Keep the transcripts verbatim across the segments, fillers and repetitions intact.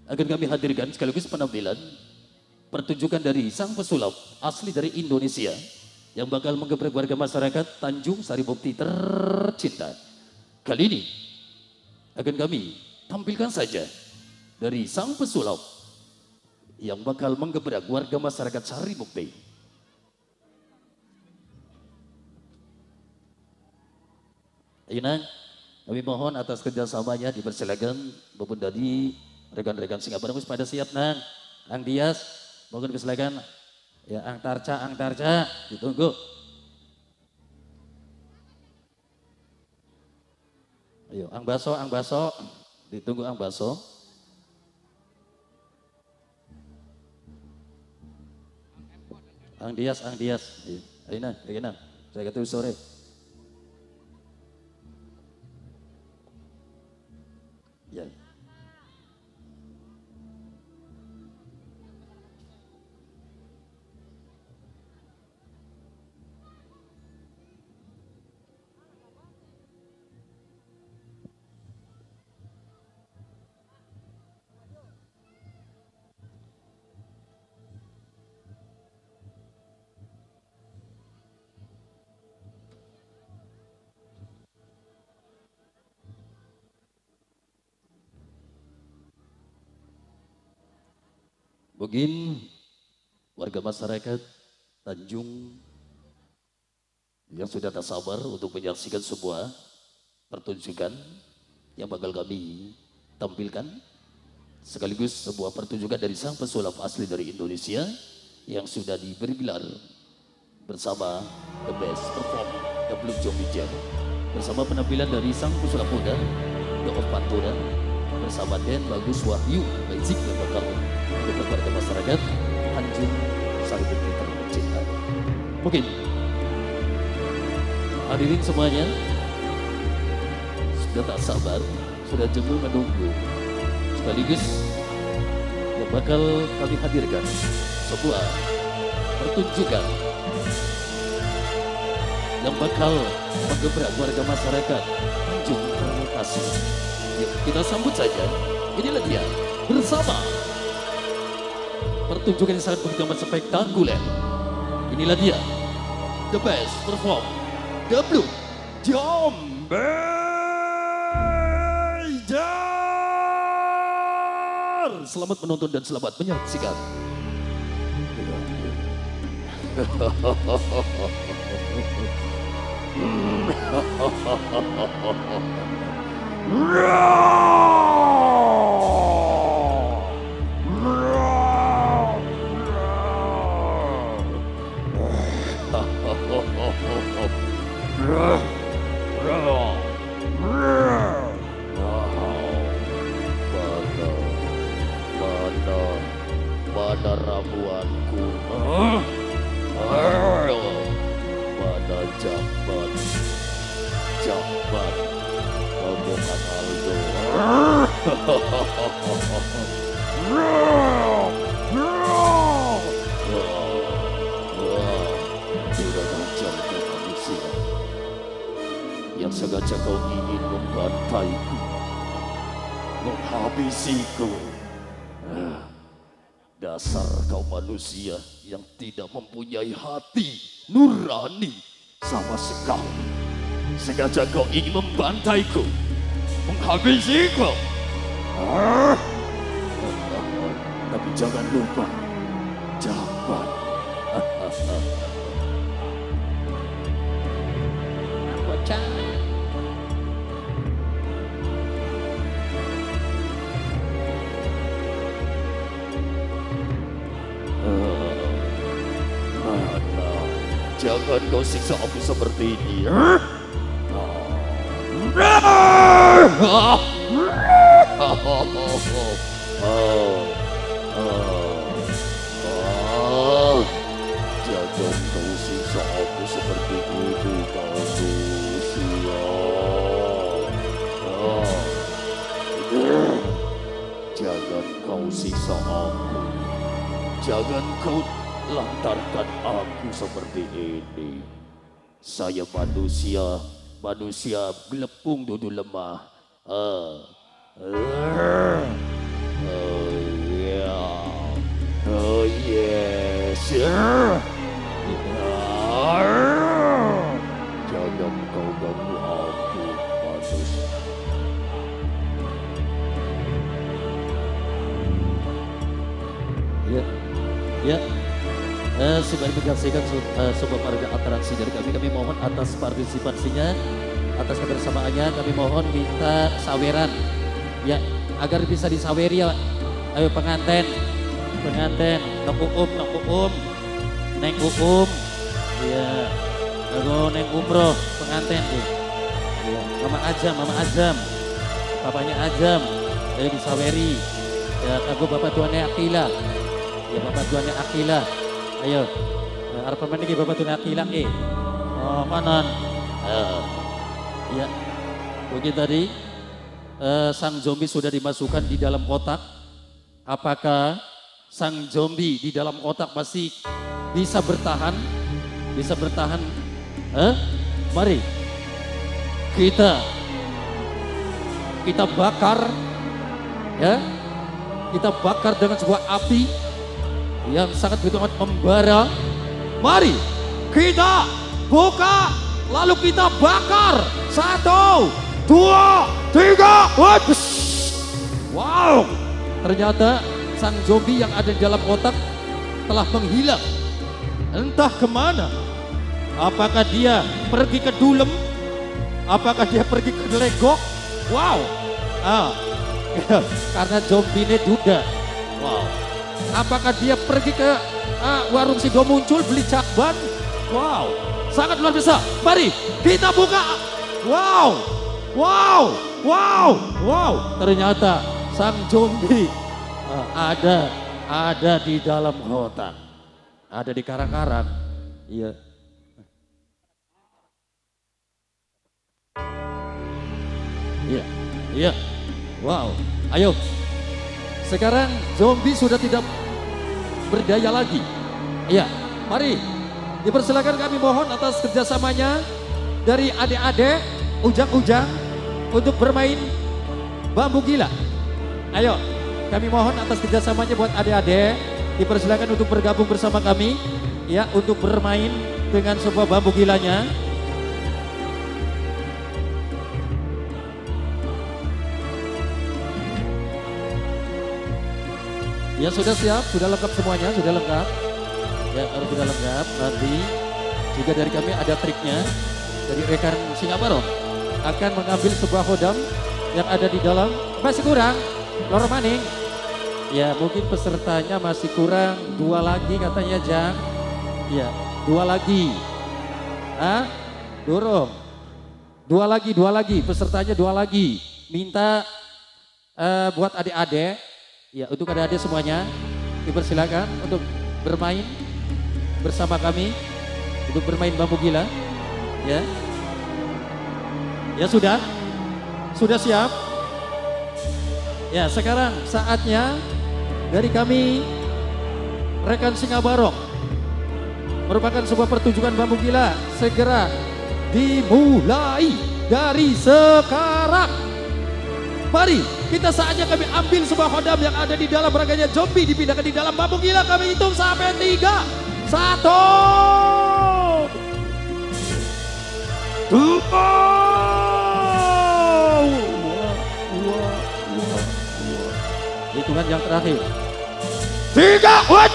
akan kami hadirkan sekaligus penampilan pertunjukan dari sang pesulap asli dari Indonesia yang bakal menggebrak warga masyarakat Tanjung Sari Mukti tercinta. Kali ini akan kami tampilkan saja dari sang pesulap yang bakal menggebrak warga masyarakat Sari Mukti. Ayo nang, kami mohon atas kerjasamanya dipersilakan maupun dari rekan-rekan Singapura wis pada siap nang. Ang Dias, mohon dipersilakan. Ya, Ang Tarca, Ang Tarca, ditunggu. Ayo, Ang Baso, Ang Baso, ditunggu Ang Baso. Ang Dias, Ang Dias. Ayo nang, ayo nang. Saya kata sore. Ya. Mungkin warga masyarakat Tanjung yang sudah tak sabar untuk menyaksikan sebuah pertunjukan yang bakal kami tampilkan, sekaligus sebuah pertunjukan dari sang pesulap asli dari Indonesia yang sudah diberi gelar bersama The Best Perform W Jomijan, bersama penampilan dari sang pesulap muda The of Pantura bersama Den Bagus Wahyu Magic yang bakal kepada masyarakat Tanjung Sari Mukti tercinta. Mungkin hadirin semuanya sudah tak sabar, sudah jemu menunggu, sekaligus yang bakal kami hadirkan sebuah pertunjukan yang bakal menggebrak warga masyarakat Tanjung Permukasi. Yuk kita sambut saja, inilah dia bersama pertunjukan yang sangat begitu amat spektakuler. Inilah dia, The Best Perform W Jomijan. Selamat menonton dan selamat menyaksikan. Mana ramuanku, mana jabat, jabat, omongan Aldo. Sudah tajam ke manusia yang sengaja kau ingin membantaiku, menghabisiku. Dasar kau manusia yang tidak mempunyai hati nurani sama sekali. Sengaja kau ingin membantaiku, menghabisiku. Ah. Tapi jangan lupa, jabat. Bocah. Jangan kau siksa aku seperti ini. Oh. Oh. Jangan kau siksa aku seperti itu, manusia. Oh. Jangan kau siksa aku. Jangan kau lantarkan aku seperti ini. Saya manusia, manusia gelepung duduk lemah. Ah. Ah. Ah. Ya, eh, sembari menyaksikan uh, sebuah parade atraksi dari kami, kami mohon atas partisipasinya, atas kebersamaannya, kami mohon minta saweran, ya, agar bisa disaweri ya. Ayo pengantin, pengantin, neng uum, neng uum, neng uum, ya, aduh neng umroh, pengantin tuh, ya, mama Ajam, mama Ajam, papanya Ajam, ayo disaweri, ya, aku bapak tuannya Akila, ya bapak tuannya Akila, ayo, harap pemain ini bapak tuannya Akila, eh, oh kanan, uh, ya, begitu tadi, uh, sang zombie sudah dimasukkan di dalam kotak. Apakah sang zombie di dalam kotak masih bisa bertahan? Bisa bertahan? Eh? Mari kita kita bakar, ya, kita bakar dengan sebuah api yang sangat begitu amat membara. Mari kita buka, lalu kita bakar. Satu, dua, tiga. Wow, ternyata sang zombie yang ada di dalam kotak telah menghilang. Entah kemana. Apakah dia pergi ke Dulem? Apakah dia pergi ke Legok? Wow. Ah, karena zombie ini duda. Wow. Apakah dia pergi ke ah, warung Sido Muncul beli cakban? Wow. Sangat luar biasa. Mari kita buka. Wow. Wow. Wow. Wow. Ternyata sang zombie ah, ada ada di dalam kotak. Ada di karang-karang. Iya. Iya, iya, wow, ayo. Sekarang zombie sudah tidak berdaya lagi. Iya, mari dipersilakan, kami mohon atas kerjasamanya dari adik-adik Ujang-Ujang untuk bermain bambu gila. Ayo, kami mohon atas kerjasamanya buat adik-adik, dipersilakan untuk bergabung bersama kami, ya, untuk bermain dengan sebuah bambu gilanya. Ya sudah siap, sudah lengkap semuanya, sudah lengkap. Ya harus sudah lengkap. Nanti juga dari kami ada triknya. Dari rekan Singapura akan mengambil sebuah hodam yang ada di dalam. Masih kurang, lor maning. Ya mungkin pesertanya masih kurang dua lagi katanya Jang. Ya dua lagi. Ah, dorong. Dua lagi, dua lagi. Pesertanya dua lagi. Minta uh, buat adik-adik. Ya, untuk adik-adik semuanya dipersilakan untuk bermain bersama kami, untuk bermain bambu gila. Ya, ya sudah, sudah siap. Ya, sekarang saatnya dari kami rekan Singabarong, merupakan sebuah pertunjukan bambu gila, segera dimulai dari sekarang. Mari kita saatnya kami ambil sebuah hodam yang ada di dalam raganya zombie, dipindahkan di dalam bambu gila. Kami hitung sampai tiga. Satu, dua, hitungan yang terakhir. Tiga,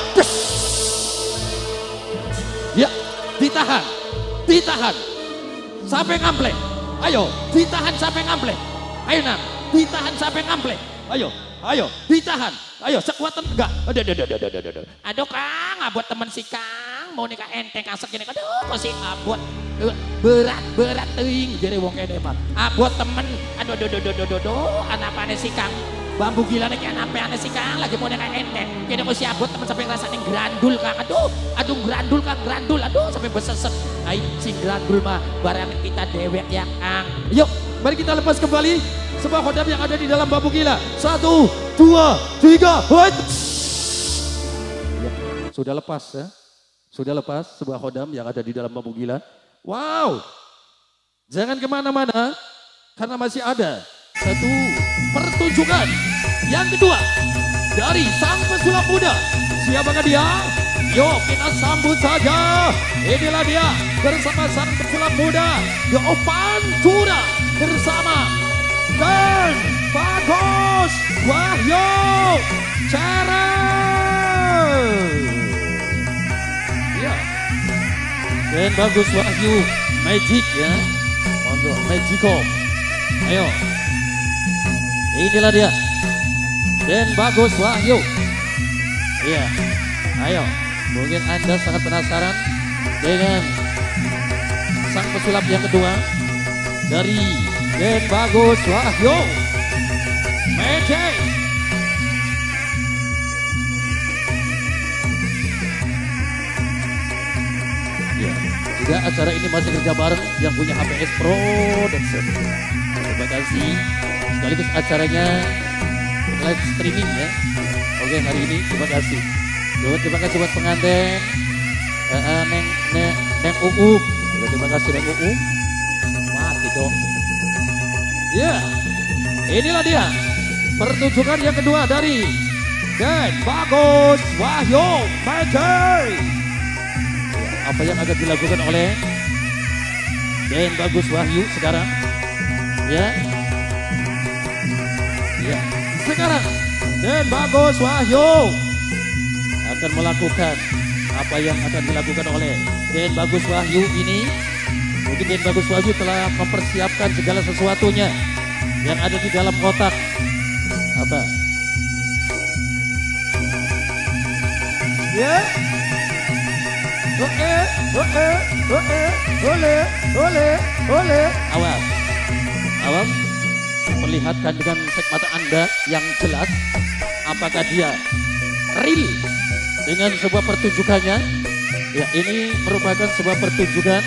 ya, ditahan, ditahan sampai ngamplek. Ayo, ditahan sampai ngamplek. Ayo Nang, ditahan sampai ngamplek. Ayo, ayo, ditahan. Ayo, sekuat enggak. Aduh, aduh, aduh, aduh, aduh. Aduh Kang, abot temen si Kang. Mau nikah enteng kasek gini. Aduh, kok si abot. Berat, berat teuing. Jadi wong kene mah. Abot temen. Aduh, aduh, aduh, aduh, aduh, aduh. Anapane si Kang. Bambu gila nih kayak anapane si Kang. Lagi mau nikah enteng. Kini kok si abot temen sampai ngerasain grandul Kang. Aduh, aduh grandul Kang, grandul. Aduh, sampai beseset. Ayo, si grandul mah barang kita dewek ya Kang. Yuk, mari kita lepas kembali sebuah hodam yang ada di dalam bambu gila. Satu, dua, tiga. Ya, sudah lepas ya. Sudah lepas sebuah hodam yang ada di dalam bambu gila. Wow. Jangan kemana-mana. Karena masih ada satu pertunjukan yang kedua dari sang pesulap muda. Siapakah dia? Yuk kita sambut saja. Inilah dia bersama sang pesulap muda, The Opantura, bersama dan Bagus Wahyu Cereng. Dan bagus Wahyu Magic ya. Monggo Magico. Ayo. Inilah dia. Dan bagus Wahyu. Iya. Ayo. Mungkin Anda sangat penasaran dengan sang pesulap yang kedua dari Dan bagus Wahyu Magic. Ya, juga acara ini masih kerja bareng yang punya H P S Production. Terima kasih. Sekaligus acaranya live streaming ya. Oke, hari ini terima kasih. Duh, terima kasih buat pengantin uh, uh, Neng Neng Neng Uu. Terima kasih Neng Uu. Mati dong. Ya, inilah dia pertunjukan yang kedua dari Dan bagus Wahyu Magic. Apa yang akan dilakukan oleh Dan bagus Wahyu sekarang? Ya, ya. Sekarang Dan bagus Wahyu akan melakukan apa yang akan dilakukan oleh Dan bagus Wahyu ini. Mungkin Dan bagus Wahyu telah mempersiapkan segala sesuatunya yang ada di dalam kotak. Apa? Ya. Oke, oke, oke, boleh, boleh, boleh. Awas, awas. Perlihatkan dengan sek mata Anda yang jelas apakah dia real dengan sebuah pertunjukannya. Ya, ini merupakan sebuah pertunjukan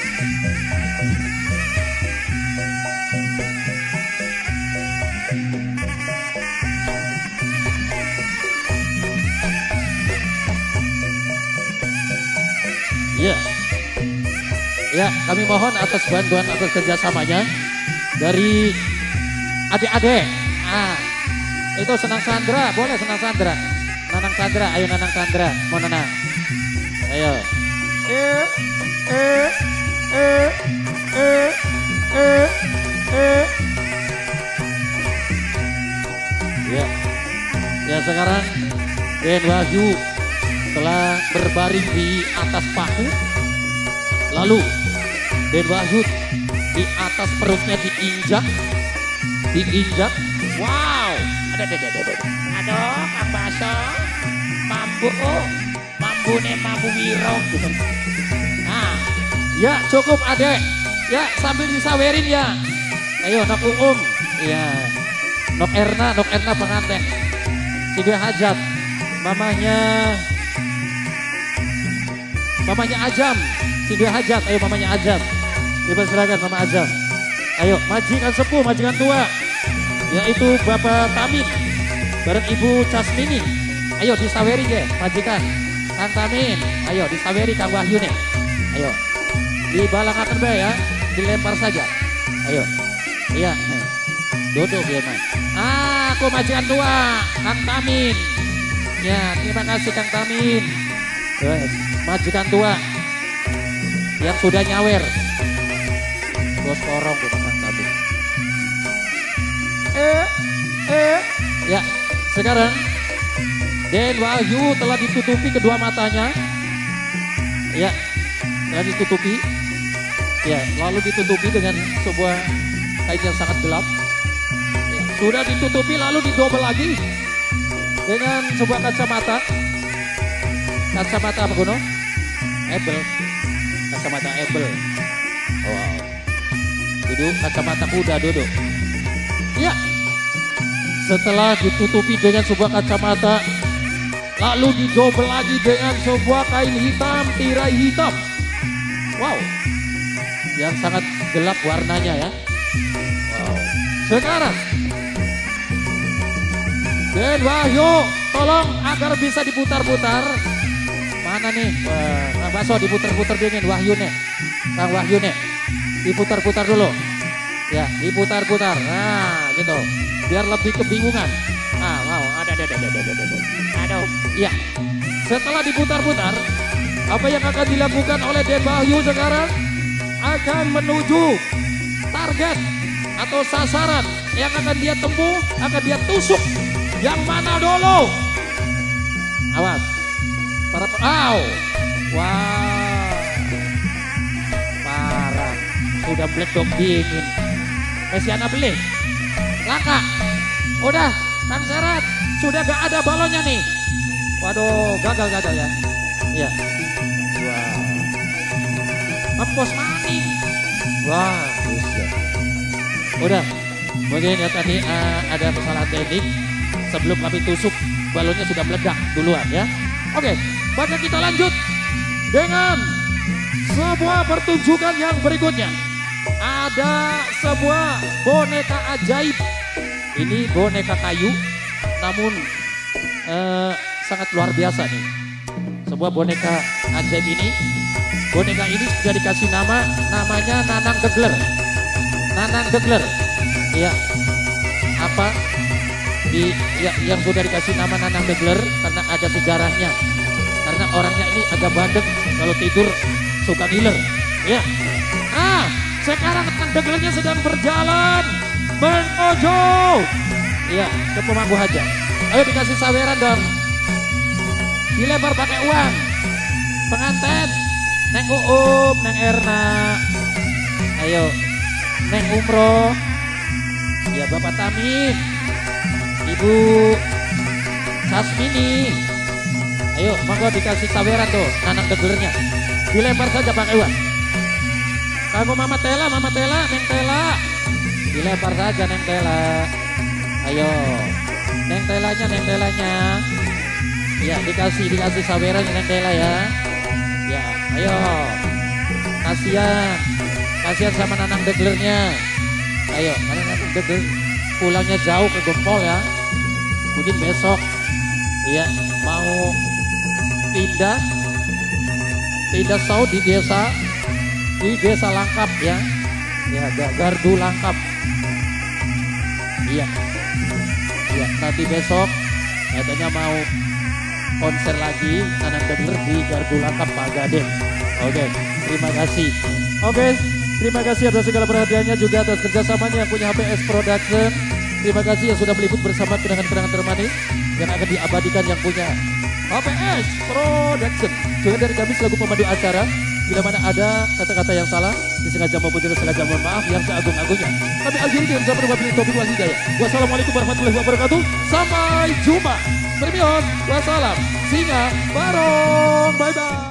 ya. Ya, kami mohon atas bantuan atas kerjasamanya dari adik-adik. Ah, itu Senang Sandra, boleh Senang Sandra. Nanang Sandra, ayo Nanang Sandra, mau Nanang. Ayo. Eh, eh, eh, eh, eh, eh. Ya, ya sekarang Dan Wahyu telah berbaring di atas paku. Lalu Dan Wahyu di atas perutnya diinjak, diinjak. Wow, ada, ada, ada, ada. Aduh, Kang Baso, mambu, mambu nih mambu wiro. Nah, ya cukup adek. Ya sambil disawerin ya. Ayo Nok Uum, ya Nok Erna, Nok Erna pengantin. Tiga hajat, mamanya, mamanya Ajam. Tiga hajat, ayo mamanya Ajam. Dipersilakan Mama Ajam. Ayo majikan sepuh, majikan tua, yaitu Bapak Tamin bareng Ibu Casmini. Ayo disaweri ya majikan Kang Tamin. Ayo disaweri Kang Wahyu nih. Ayo dibalangakan be ya, dilempar saja. Ayo, iya, duduk ya mas. Ah, aku majikan tua Kang Tamin. Ya terima kasih Kang Tamin. Yes, majikan tua yang sudah nyawer. Bos korong bukan Kang Tamin. Eh, eh. Ya, sekarang Dan Wahyu telah ditutupi kedua matanya. Ya, telah ditutupi. Ya, lalu ditutupi dengan sebuah kain yang sangat gelap. Ya, sudah ditutupi lalu didobel lagi dengan sebuah kacamata. Kacamata apa Kuno? Ebel. Kacamata Ebel. Wow. Duduk kacamata kuda duduk. Ya. Setelah ditutupi dengan sebuah kacamata, lalu didobel lagi dengan sebuah kain hitam, tirai hitam. Wow, yang sangat gelap warnanya ya. Wow. Sekarang, Dan Wahyu, tolong agar bisa diputar-putar. Mana nih, wah, Kang Baso diputar-putar dingin Wahyu nih, Kang Wahyu nih, diputar-putar dulu. Ya, diputar-putar. Nah, gitu. Biar lebih kebingungan. Ah, wow, ada, ada, ada, ada, ada, ada. Aduh, ya. Setelah diputar-putar, apa yang akan dilakukan oleh Dan Wahyu sekarang akan menuju target atau sasaran yang akan dia tempuh, akan dia tusuk. Yang mana dulu? Awas. Para, aw. Wow. sudah meledok dingin. Mesiana beli. Laka. Udah, Kang Serat. Sudah gak ada balonnya nih. Waduh, gagal-gagal ya. Iya. Wah. Ngepos maning. Wah, bisa. Udah. Mungkin ya tadi uh, ada masalah teknik. Sebelum kami tusuk, balonnya sudah meledak duluan ya. Oke, maka kita lanjut dengan sebuah pertunjukan yang berikutnya. Ada sebuah boneka ajaib. Ini boneka kayu, namun uh, sangat luar biasa nih. Sebuah boneka ajaib ini. Boneka ini sudah dikasih nama, namanya Nanang Degler. Nanang Degler. Iya. Apa? Di, ya, yang sudah dikasih nama Nanang Degler karena ada sejarahnya. Karena orangnya ini agak bandel, kalau tidur suka ngiler. Ya. Ah, sekarang Nanang Deglernya sedang berjalan menuju. Iya, ke pemangku hajat. Ayo dikasih saweran dong. Dilempar pakai uang. Pengantin, Neng Uum, Neng Erna. Ayo, Neng Umroh. Ya Bapak Tami. Ibu Kasmini, ayo monggo dikasih saweran tuh Nanang Deglernya, dilempar saja pakai uang. Kamu Mama Tela, Mama Tela, Neng Tela, dilempar saja Neng Tela. Ayo, Neng Telanya, Neng Telanya, ya dikasih dikasih saweran Neng Tela ya. Ya, ayo, kasihan, kasihan sama Nanang Deglernya. Ayo, karena Nanang Degler pulangnya jauh ke Gempol ya. Mungkin besok ya mau pindah pindah saud di desa di desa Langkap ya. Ya Gardu Langkap. Iya. Iya, nanti besok katanya mau konser lagi Nanang Degler di Gardu Langkap Pak Gaden. Oke, terima kasih. Oke, terima kasih atas segala perhatiannya, juga atas kerjasamanya yang punya H P S Production. Terima kasih yang sudah meliput bersama kenangan-kenangan termanis yang akan diabadikan yang punya H P S Production. Juga dari kami selaku pemandu acara, bila mana ada kata-kata yang salah, disengaja maupun tidak sengaja, mohon maaf yang seagung-agungnya. Kami akhiri dengan ucapan wabillahi taufiq wal hidayah. Wassalamualaikum warahmatullahi wabarakatuh. Sampai jumpa. Bermios, wassalam. Singa barong. Bye bye.